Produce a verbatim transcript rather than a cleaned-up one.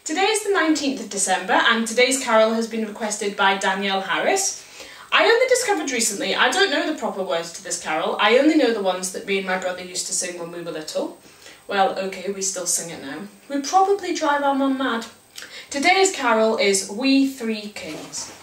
Today is the nineteenth of December and today's carol has been requested by Danielle Harris. I only discovered recently, I don't know the proper words to this carol, I only know the ones that me and my brother used to sing when we were little. Well, okay, we still sing it now. We probably drive our mum mad. Today's carol is We Three Kings.